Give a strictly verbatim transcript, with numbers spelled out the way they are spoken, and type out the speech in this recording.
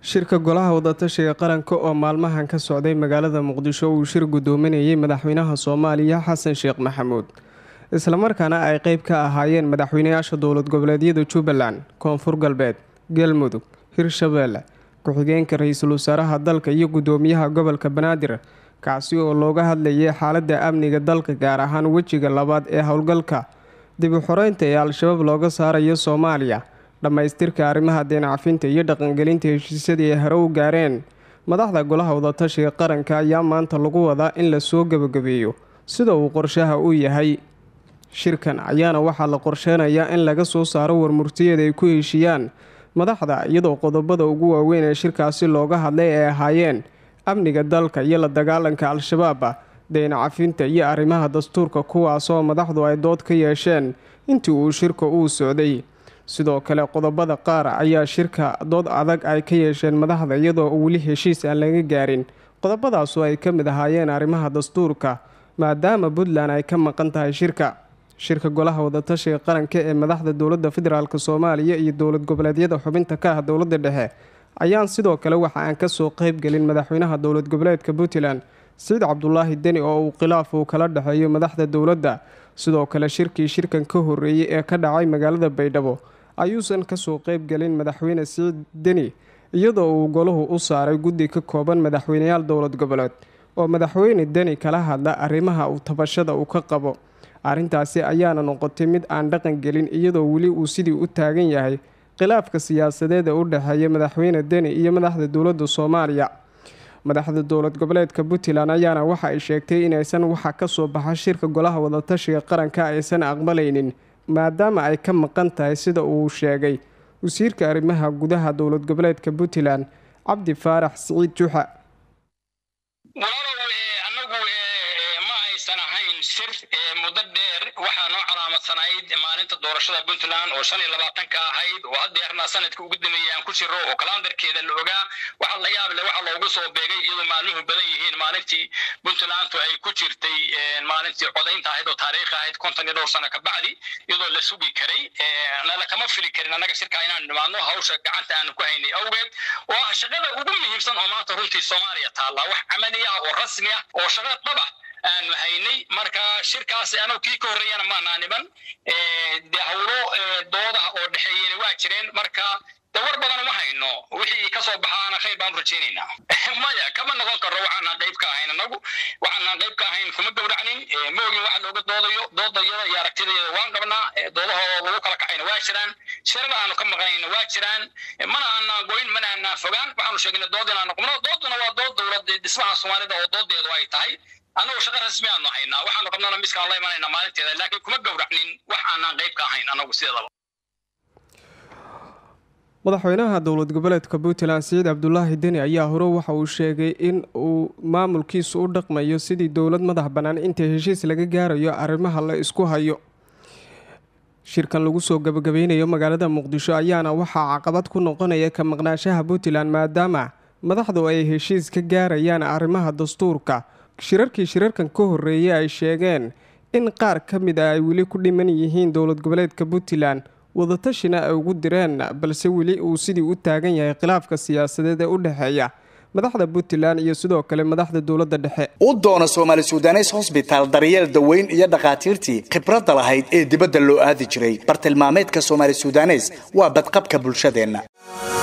shirka golaha wadatashiga qaranka oo maalmahan ka socday magaalada Muqdisho uu shir gudoominayay madaxweynaha Soomaaliya Xasan Sheekh Maxamuud isla markaana ay qayb ka ahaayeen madaxweynayaasha dowlad goboleedyada Jubbaland, Koonfur Galbeed, Galmudug, Hirshabelle, ku-xigeenka ra'iisul wasaaraha dalka iyo gudoomiyaha gobolka Banaadir kaasi oo looga hadlayay xaaladda amniga dalka gaar ahaan wajiga labaad ee howlgalka dib u xoreynta ee Al-Shabaab looga saarayo Soomaaliya. dhamaystirka arrimaha deen cafinta iyo dhaqangelinta heshiisyadii ay hore u gaareen madaxda golaha wadatashiga qaranka ayaa maanta lagu wadaa in la soo gabagabeeyo sida uu qorshaha u yahay. shirkan ayaana waxaa la qorsheynayaa in laga soo saaro warmurtiyeeda ay ku heshiiyaan madaxda iyadoo qodobada ugu waaweyn ee shirkaasi looga hadlay ay ahaayeen amniga dalka iyo la dagaalanka Al-Shabaab, deen cafinta iyo arrimaha dastuurka kuwaasoo madaxdu ay dood ka yeesheen intii uu shirka uu socday. sidoo kale qodobada qaar ayaa shirka dood adag ay ka yeesheen madaxda iyadoo weli heshiis aan laga gaarin qodobadaas oo ay ka mid ahaayeen arrimaha dastuurka maadaama Puntland ay ka maqan tahay shirka shirka golaha wadatashiga qaranka ee madaxda dowladda federaalka Soomaaliya iyo dowlad goboleedyada xubinta ka ah dowladda dhexe ayaan sidoo kale waxa aan ka soo qayb galin madaxweynaha dowlad goboleedka Puntland Saciid Cabdullaahi Deni oo uu khilaaf uu kala dhaxeeyo madaxda dowladda. sidoo kale shirkii shirkan ka horeeyay ee ka dhacay magaalada Baydhabo ayuusan ka soo qayb galin madaxweyne Saciid Deni iyadoo uu goluhu u saaray guddi ka kooban madaxweynayaal dowlad goboleed oo madaxweyne Deni kala hadla arrimaha uu tabashada uu ka qabo. arrintaasi ayaana noqotay mid aan dhaqan gelin iyadoo weli uu sidii u taagan yahay khilaafka siyaasadeed ee u dhaxeeya madaxweyne Deni iyo madaxda dowladda Soomaaliya. madaxda dowlad goboleedka Puntland ayaana waxa ay sheegtay inaysan waxa ka soo baxa shirka golaha wadatashiga qaranka aysan aqbalaynin maadaama ay ka maqan tahay sida uu sheegay wasiirka arrimaha gudaha dowlad goboleedka Puntland Cabdi Faarax Saciid Juxa. muddo dheer waxaa noo calaamadsanaayd maalinta doorashada Puntland oo shan iyo labaatan ka ahayd oo haddeerna sanadka ugu dambeeyay aan ku jiro oo kalendarkeeda la ogaa. waxa la yaab leh waxa loogu soo beegay iyadoo maalmuhu badan yihiin maalintii Puntland ay ku jirtay maalintii codaynta ahayd oo taariikh ahayd konton iyo dhowr sano ka bacdi iyadoo la sugi karay nala kama fili karin anaga shirka inaan dhimaadno hawsha gacanta aan ku haynay awgeed oo shaqada ugu muhiimsan oo maanta runtii Soomaaliya taala wax amni ah oo rasmi ah oo shaqada dhaba aan haynay. marka shirkaasi anoo kii ka horeeyana ma naaniban ee dawlo doodaha oo dhaxeeyay waa jireen. marka dawar badan ma hayno wixii ka soo baxaana khayr baan rajaynaynaa. maya kama noqon karo waxaan qayb ka ahayn anagu waxaan qayb ka ahayn kuma gowracnin moogin waxa looga doodayo doodayada iyo aragtideeda waan qabnaa doodaha lagu kala kacayna waa jiraan shirada aanu ka maqnayna waa jiraan mana aan goyn mana aan fogaan waxaanu sheegnay doodina noqono dooduna waa dood dowladda dhismaha Soomaalida oo doodeedu ay tahay anoo shaqo rasmi ah hayna waxaanu qabnaa miskaan la imaanayna maalinteeda laakiin kuma gowracnin wax aan qayb ka ahayn anagu sidaba. madaxweynaha dowlad goboleedka Puntland Saciid Cabdullaahi Deni ayaa hore waxa uu sheegay in uu maamulkiisu u dhaqmayo sidii dowlad madax bannaan inta heshiis laga gaarayo arrimaha la isku hayo. shirkan lagu soo gabagabeynayo magaalada Muqdisho ayaana waxaa caqabad ku noqonaya ka maqnaanshaha Puntland maadaama madaxdu ay heshiis ka gaarayaan arrimaha dastuurka. shirarkii shirarkan ka horeeyay ay sheegeen in qaar ka mid ah ay weli ku dhiman yihiin dowlad goboleedka Puntland wadatashina ay ugu direen balse weli uu sidii u taagan yahay khilaafka siyaasadeed ee u dhaxeeya madaxda Puntland iyo sidoo kale madaxda dowladda dhexe. u doona Soomaali Suudanes Hospital daryeel daweyn iyo dhaqaatiirtii khibradda lahayd ee dibadda loo aadi jiray bartilmaameedka Soomaali Suudanes waa badqabka bulshadeena.